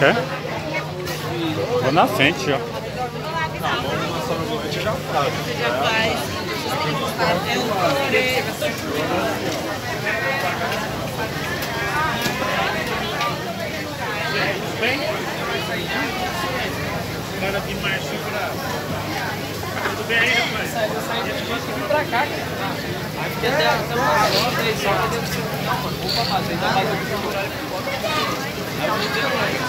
Quer? Vou na frente, ó. Você já faz. Bem? Cara de marcha pra... Tudo bem aí, rapaz? Eu vim pra cá, cara. Aqui até uma volta aí, só que deve ser... Não, mano, vou pra fazer, ainda mais aqui no horário que pode. Aí eu não tenho mais.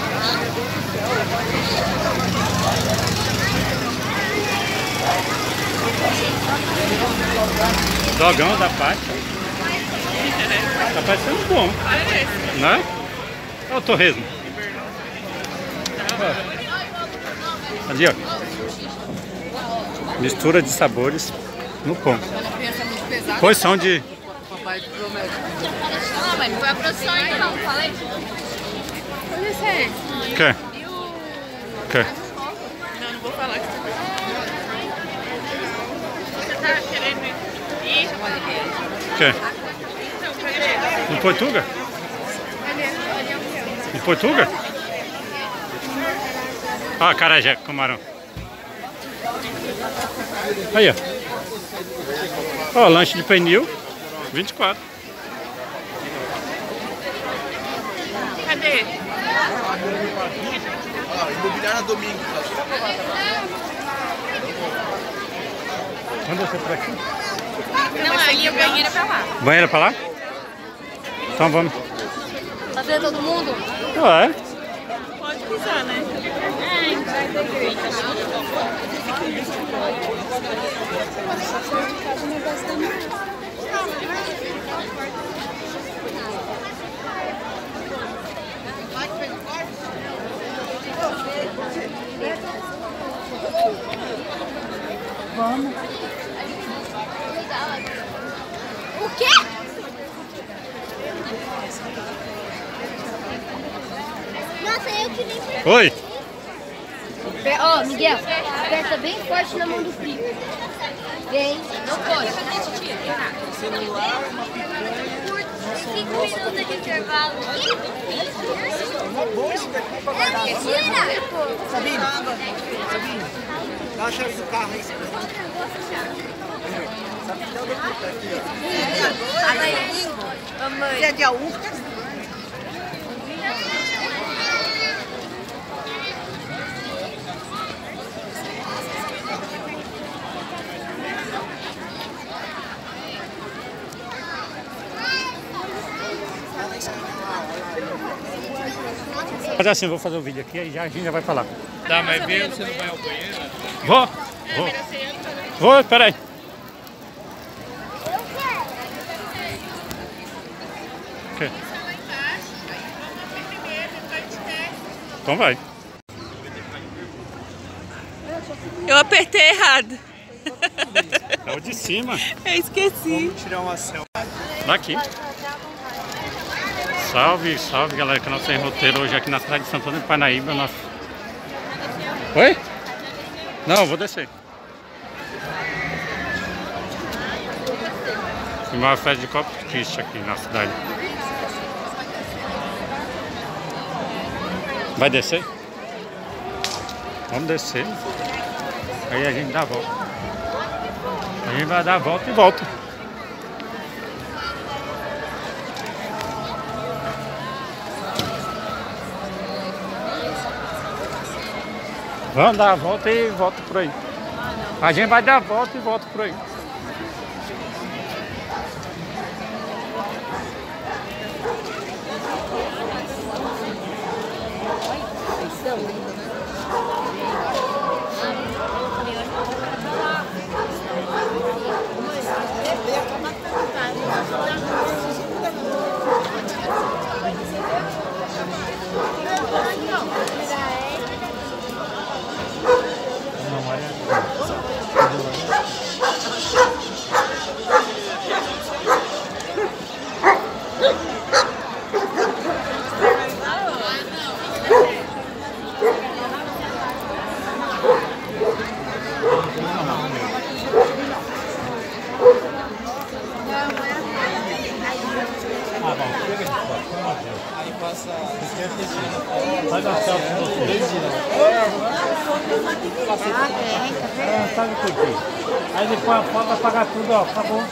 Dogão da Paty. Tá parecendo bom. Né? Olha o torresmo. Ali, ó. Mistura de sabores no pão. Porção de... Papai promete. Não, mas não foi a produção ainda não, falei. Olha esse aí. Quer? E o... Quer? Não vou falar. Você tá querendo ir? Quer? Em Portuga? Em Portuga? Ah, acarajé, camarão. Aí, ó. Ó, lanche de pernil, 24. Cadê? Imobiliária Domingo. Onde você por aqui? Não, ali o banheiro é pra lá. Banheiro pra lá? Então vamos. Tá vendo todo mundo? Ué. Pode pisar, né? Vamos. O quê? Nossa, eu que nem... Oi. Ó, Miguel, aperta bem forte na mão do Pico. Vem. Não pode. Cadê esse tio? Tem nada. Celular, uma picanha. 5 minutos de intervalo. Uma boa isso daqui pra guardar. Mentira! Sabine, dá a chave do carro aí. Sabine, dá o documento aqui, ó. Dia de A1. Mas assim, eu vou fazer o vídeo aqui, aí já, a gente já vai falar. Tá, mas vê, você não vai ao banheiro? Vou. Vou, peraí. Okay. Então vai. Eu apertei errado. É o de cima. Eu esqueci. Vamos tirar uma selfie. Daqui. Salve, salve galera, que é nosso roteiro hoje aqui na cidade de Santana de Parnaíba. Nosso... Oi? Não, eu vou descer. Filmar uma festa de Corpus Christi aqui na cidade. Vai descer? Vamos descer. Aí a gente dá a volta. A gente vai dar a volta e volta. Vamos dar a volta e volta por aí. A gente vai dar a volta e volta por aí. Sabe por quê? Aí depois a foto vai pagar tudo, ó, acabou.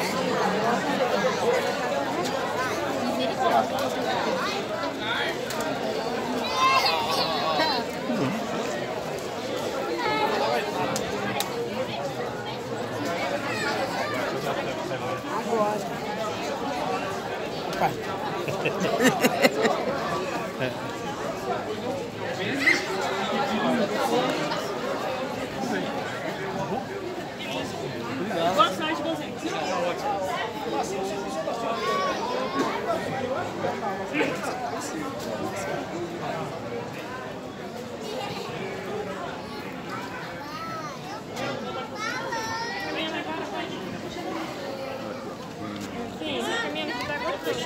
Boa sorte com você. Sim, esse caminho que tá gostoso.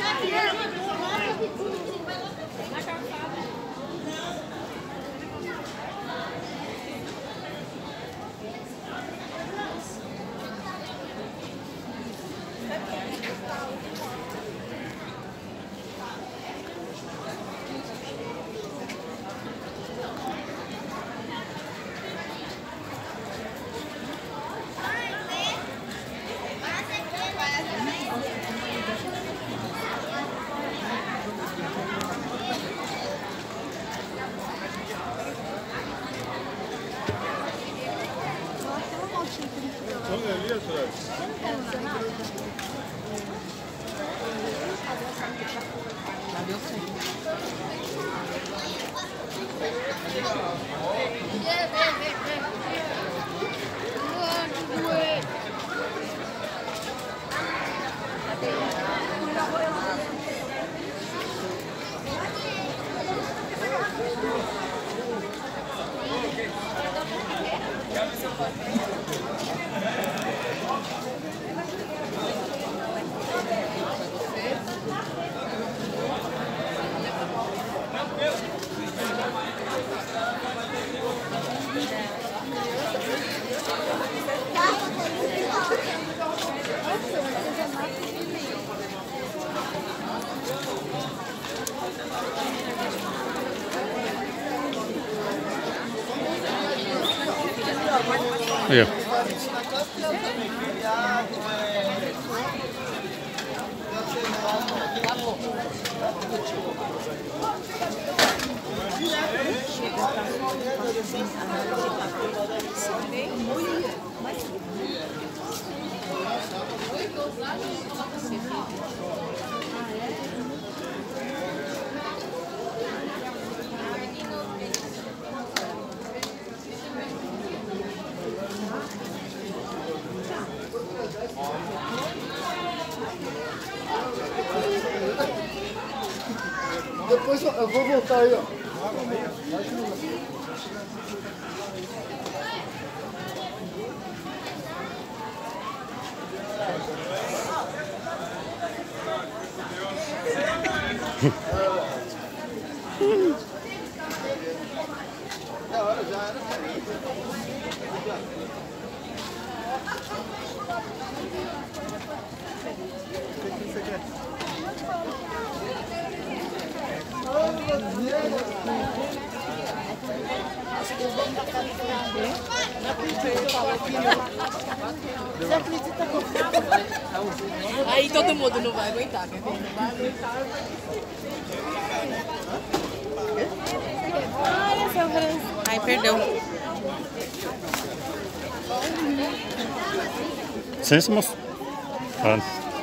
Na calçada. Aí, ó. Depois eu vou voltar aí, ó. Aí todo mundo não vai aguentar, quer ver? Não vai aguentar. Olha, seu Francisco. Ai, perdão. Licença, moço. Ah.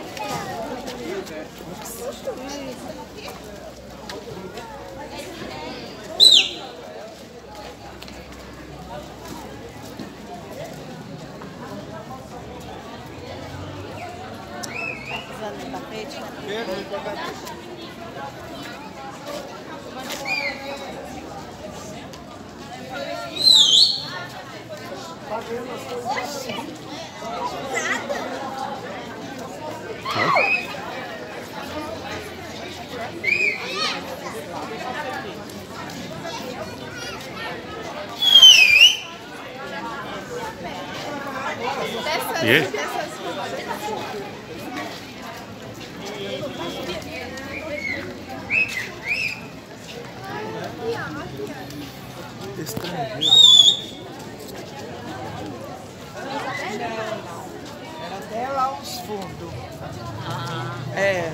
E aí? Estrangeiro. fundo. É.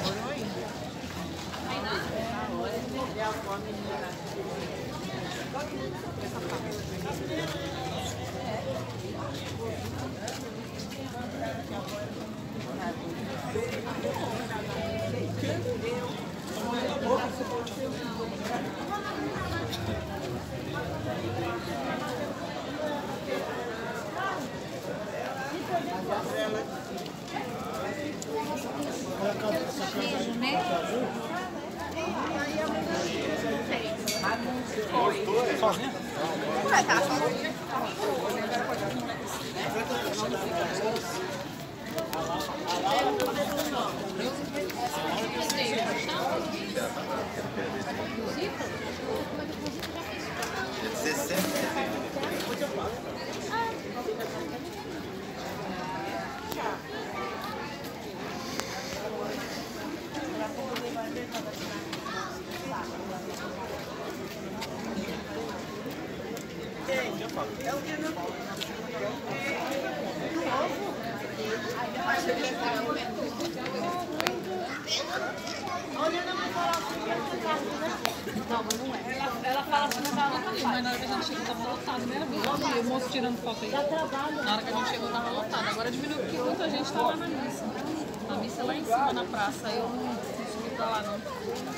Ela fala assim, mas na hora que a gente chegou tava lotado, né? O moço tirando foto aí. Na hora que a gente chegou tava lotado. Agora diminuiu porque muita gente tá lá na missa. A missa é lá em cima na praça. Aí eu não subi pra lá não.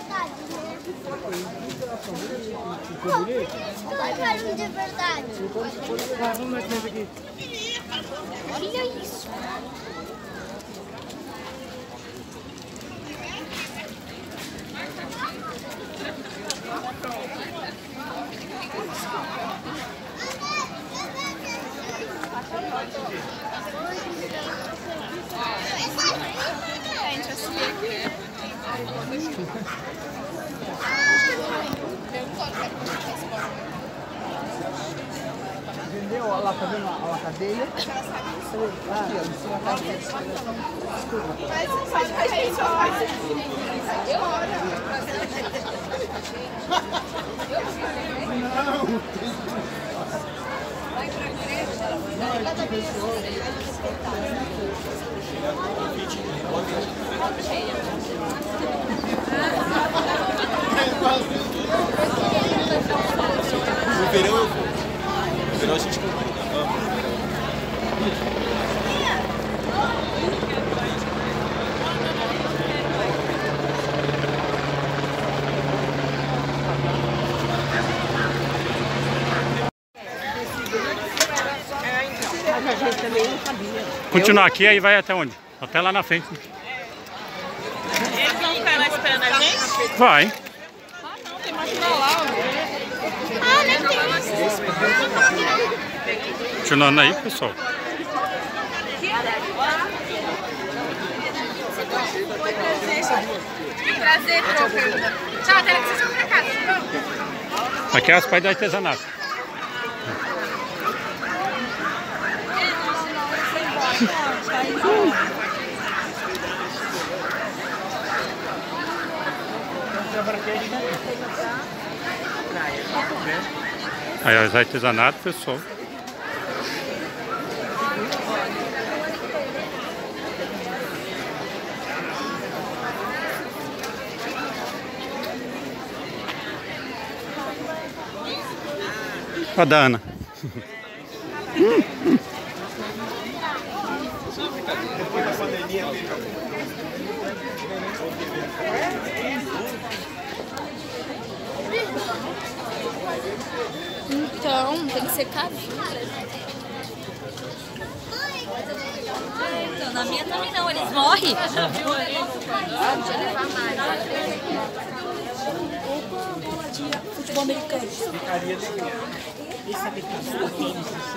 Barulho de verdade. Olha isso. Entendeu? Olha lá, tá vendo a cadeia? Aqui, ó, em cima da cadeia. No verão a gente compra. Continuar aqui, aí vai até onde? Até lá na frente. Eles vão ficar lá esperando a gente? Vai. Ah, não, tem mais pra lá. Continuando aí, pessoal. Prazer, troca. Tchau, até que vocês vão pra casa, tá bom? Aqui é as pais do artesanato. Aí os artesanatos, pessoal. A Dana. Depois da pandemia, Então, tem que ser casinho. Então, na minha também não, eles morrem. Futebol americano. ficaria legal. Esse aplicativo tem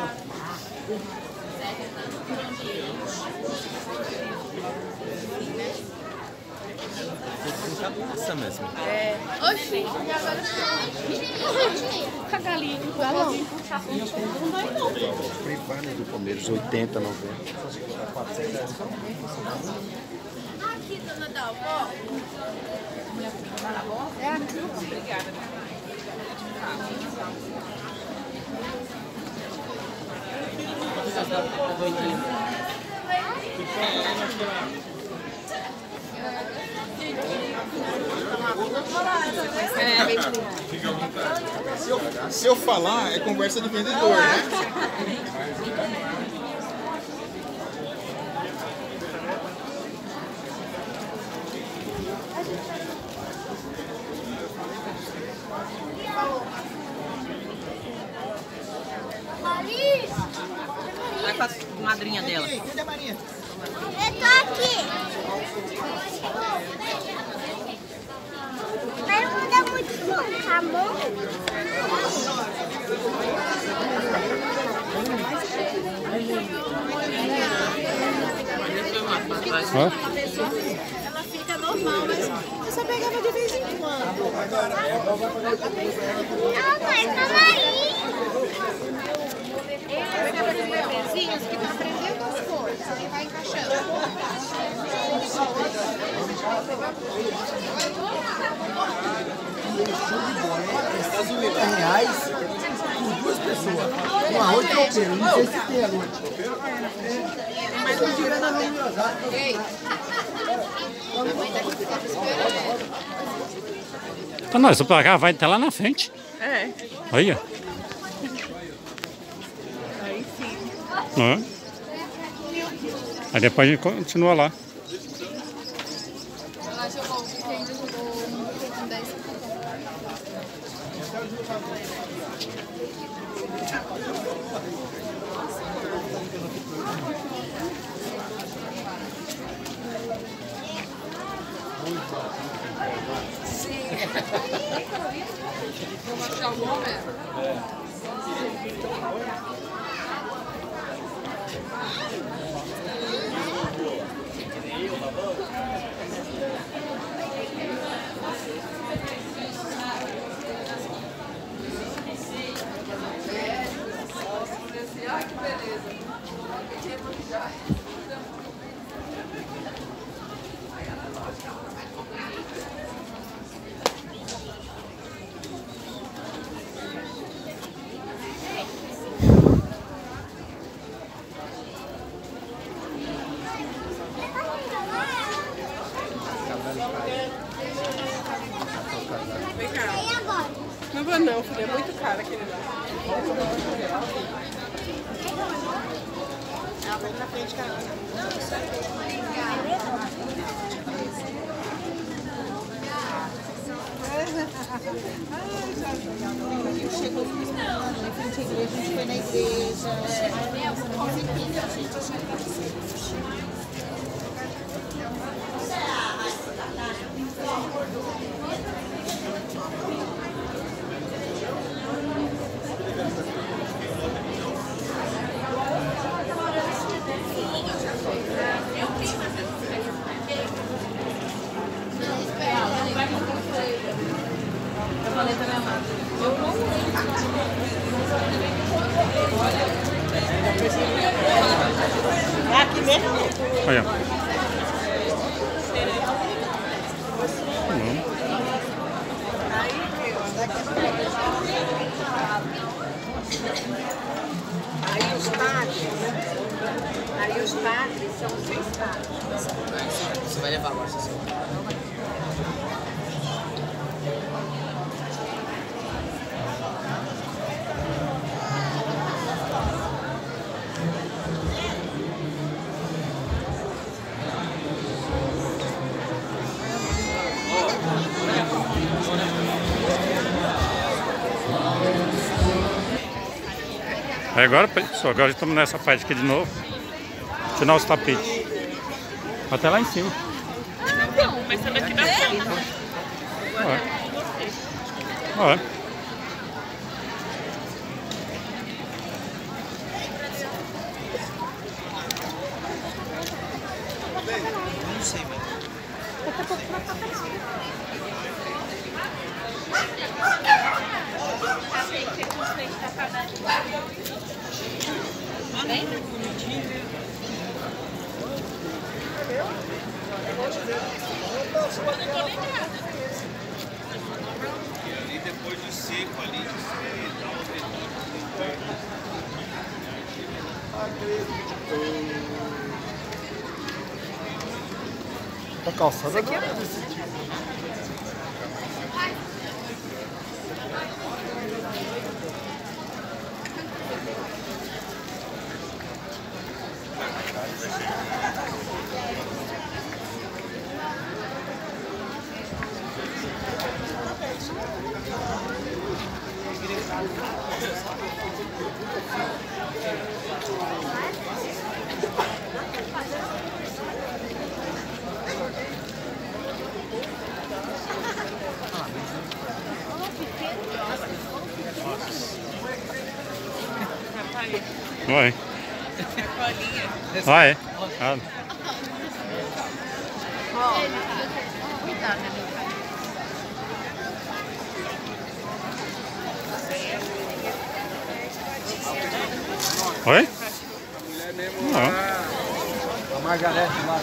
Muita massa mesmo. Oxi. Com a galinha. Galão. Privado do Palmeiras, 80, 90. Aqui, dona Dalva. É aqui. Obrigada. Se eu falar, é conversa de vendedor, né? Vai pra madrinha dela. Cadê a Marinha? Eu tô aqui. Mas não dá muito bom, tá bom? Ela fica normal, mas você pegava de vez em quando. Não, mãe, calma aí. Ele é de bebezinhos que tá aprendendo as coisas, aí vai encaixando. R$50 por 2 pessoas. Um arroz tropeiro, não sei se tem à noite. Mas tô tirando a minha usada. Então nós vamos pra cá, vai até lá na frente. É. Olha. Aí sim. Né? Aí depois a gente continua lá. Ela jogou, que ainda jogou com 10. Sim. Vou achar o nome. Ai, que beleza. Vem cá. Não vou não, filho. É muito caro aquele lá. Ela vai na frente, cara. Chegou em frente à igreja, a gente foi na igreja. É aqui mesmo? Olha. Aí os padres são os 6 padres. Você vai levar agora, você Aí agora, pessoal, agora estamos nessa parte aqui de novo. Tirar os tapetes. Até lá em cima. Não, mas essa daqui dá conta. Olha. não sei, mas... E depois de seco ali, de ser, A calçada não é desse tipo. Vai. Vai. Ah. Oi? Não. A Margarete lá.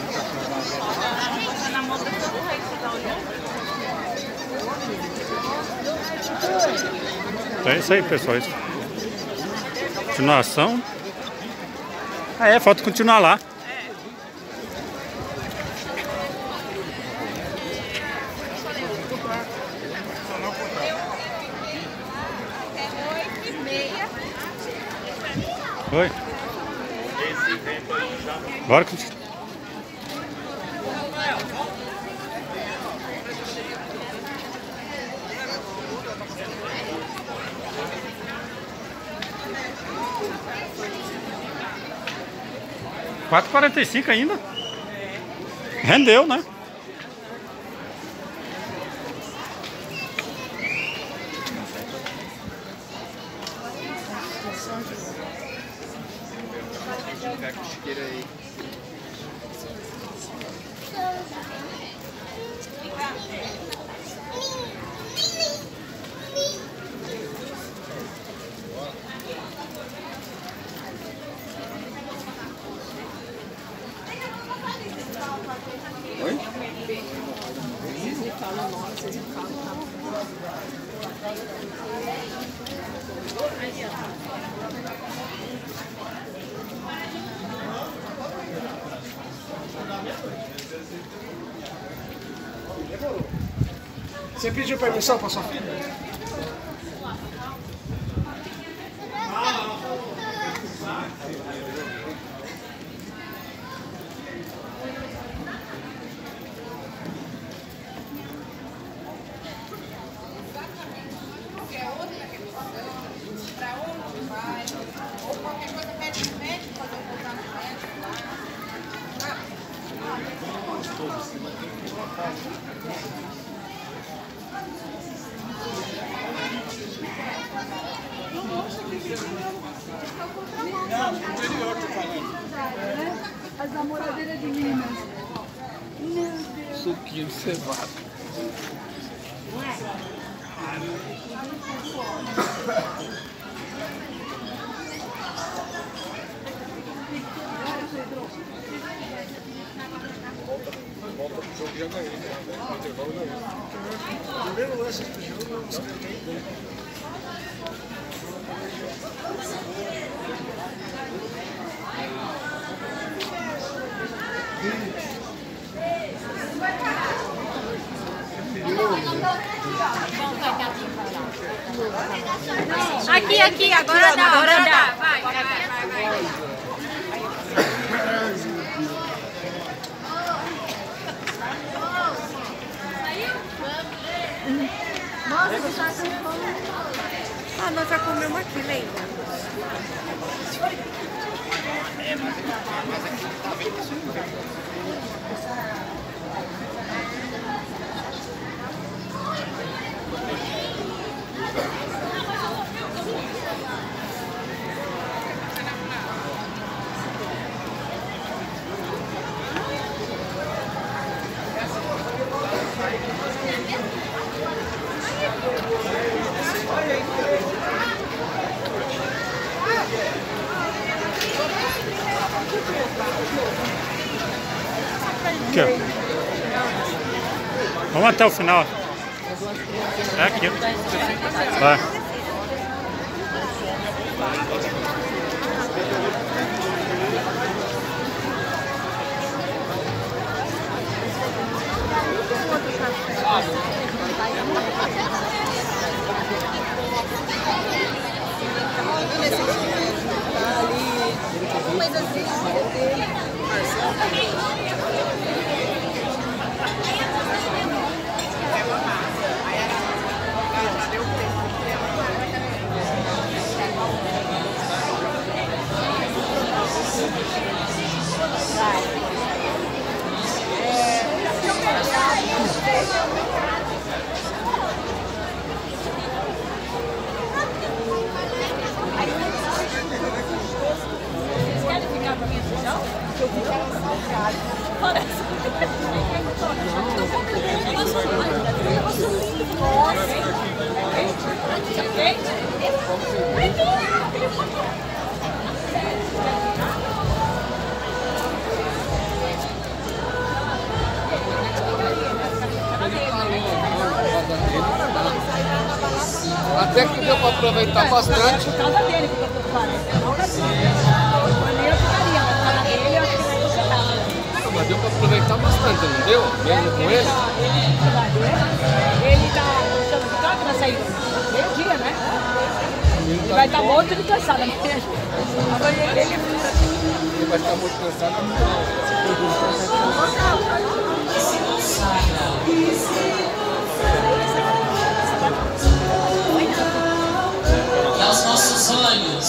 É isso aí, pessoal. Continuação. Ah, é, falta continuar lá. Oi. Bora continuar. R$4,45 ainda. Rendeu, né? Oi? Você pediu permissão para sua filha? Não, no interior tô falando. As namoradeiras de Minas. Suquinho de cevada. Volta pro jogo já ganhei, né? No intervalo ganhei. Primeiro lance do jogo, você tem. Aqui, agora dá. Vai. Nossa, você tá com fome. Ah, nós já comemos aqui, lembra? Aqui, ó. Vamos até o final. É aqui. Vai. Até que deu para aproveitar bastante. Por causa dele que eu tô falando. Eu ficaria, mas por causa dele eu acho que vai ser rápido. Mas deu para aproveitar bastante, não deu? Mesmo com ele? Ele tá gostando de carro na saída. Meio-dia, né? Ele vai estar morto de cansado, não tem? Amanhã ele vai estar muito cansado. E aos nossos olhos.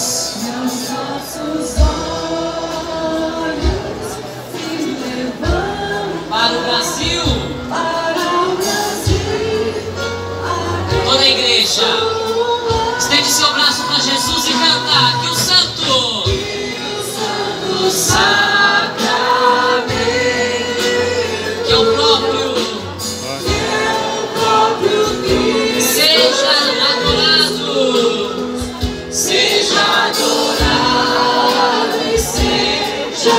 Para o Brasil. Toda a igreja. Estende seu braço para Jesus e canta que o Santo. O Sacramento. Que é o próprio. Seja adorado. Seja adorado e seja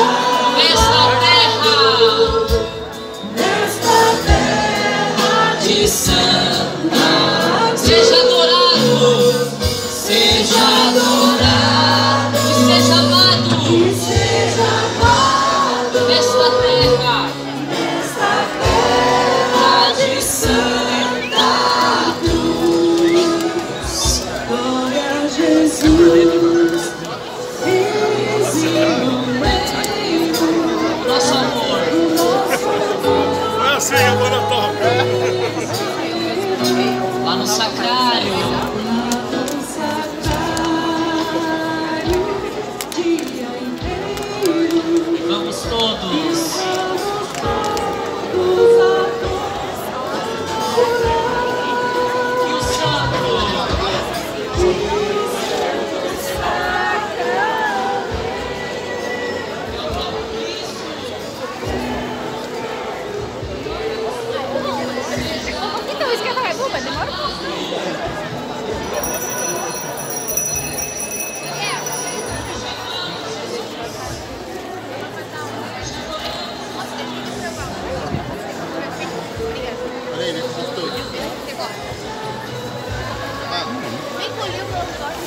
nesta terra de santa. Seja adorado e seja amado nesta terra de santa cruz. Glória a Jesus. Nosso amor. Foi assim, agora toca. Lá no sacrário. Vamos todos. Que o Santo. Então, esquenta a bomba, demora um pouco. Olha ele, gostou. Nem colheu o meu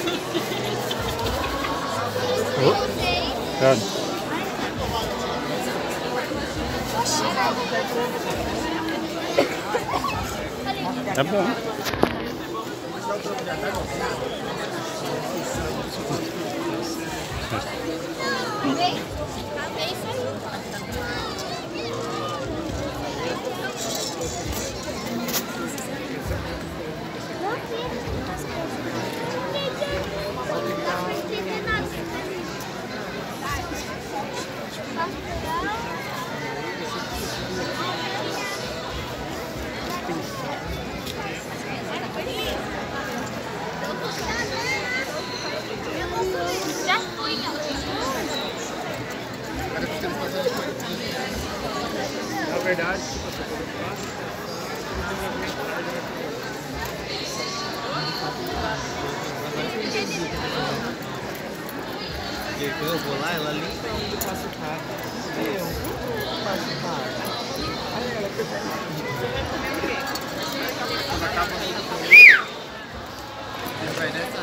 É bom. Já fui, não. Na verdade, Eu vou lá, ela limpa onde eu passo o carro. Eu passo o carro. Vai nessa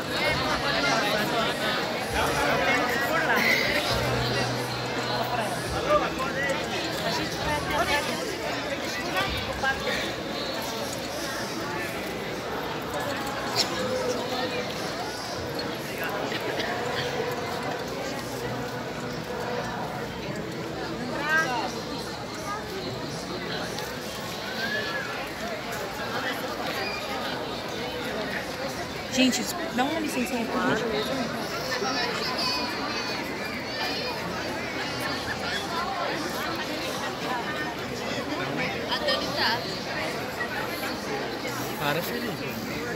Gente, dá uma licencinha aqui. Para, Felipe.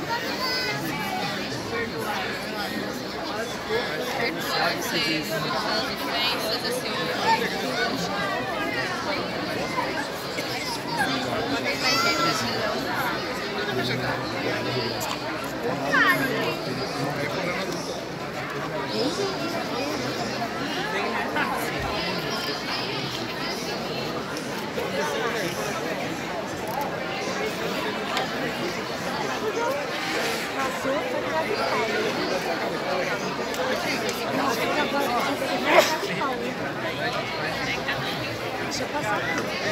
Deixa eu passar.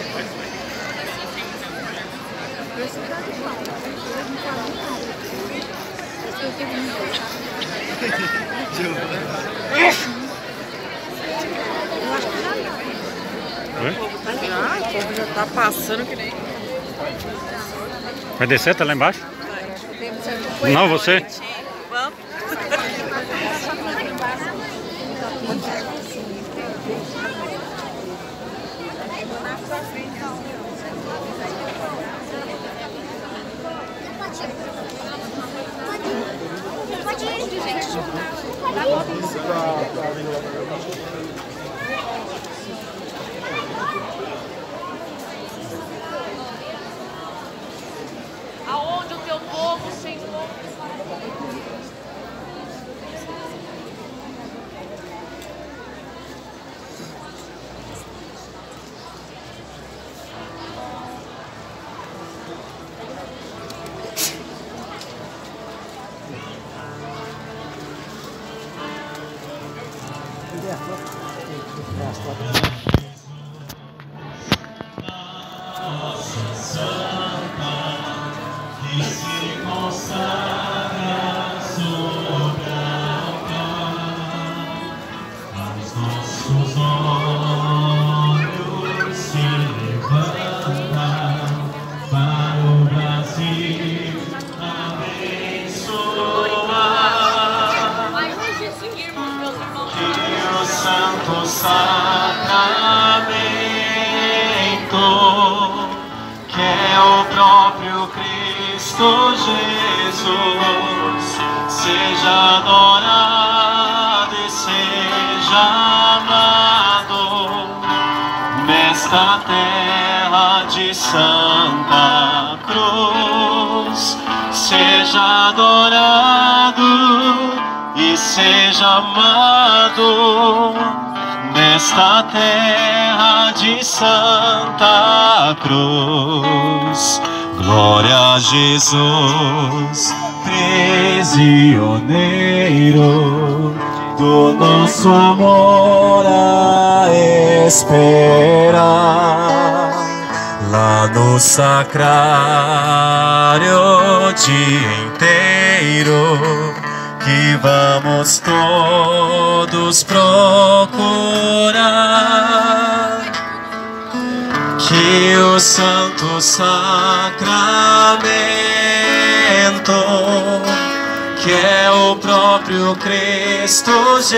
Ah, o povo já tá passando que nem. Vai descer, tá lá embaixo? Não, você? Vamos. Pode ir, gente. Aonde o teu povo, Senhor? Seja adorado e seja amado nesta terra de Santa Cruz. Seja adorado e seja amado nesta terra de Santa Cruz. Glória a Jesus, prisioneiro do nosso amor a esperar. Lá no sacrário dia inteiro que vamos todos procurar. Que o Santo Sacramento, que é o próprio Cristo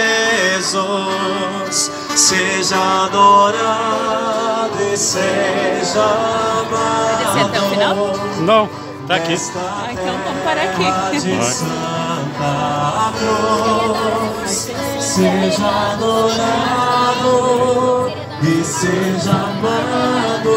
Jesus, seja adorado e seja amado. Vai descer até o final? Não, tá aqui. Ah, então vamos parar aqui. Santa Cruz, seja adorado e seja amado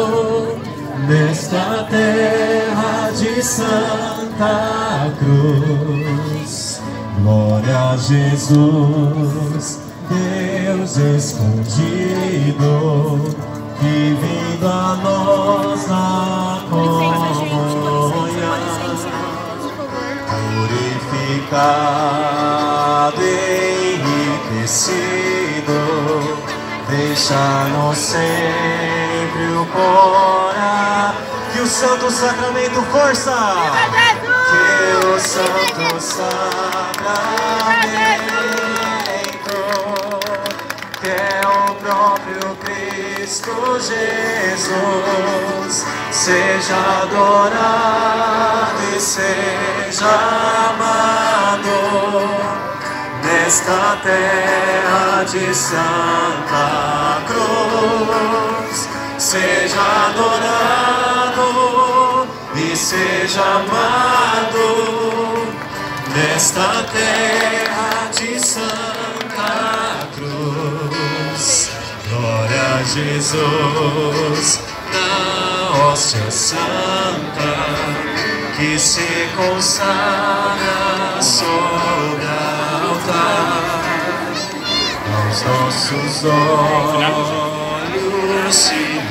nesta terra de Santa Cruz. Glória a Jesus, Deus escondido, que vindo a nós na comunhão, purificado e enriquecido, deixa-nos sempre o coração. Que o Santo Sacramento, força! Que o Santo Sacramento, que é o próprio Cristo Jesus, seja adorado e seja amado nesta terra de Santa Cruz, seja adorado e seja amado nesta terra de Santa Cruz. Glória a Jesus na hóstia santa que se consagra sobre altar. Aos nossos olhos se